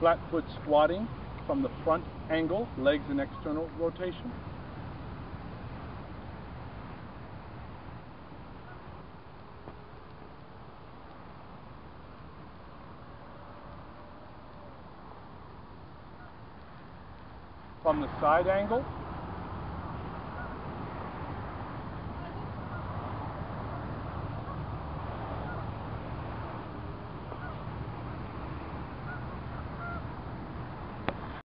Flat foot squatting from the front angle, legs in external rotation. From the side angle,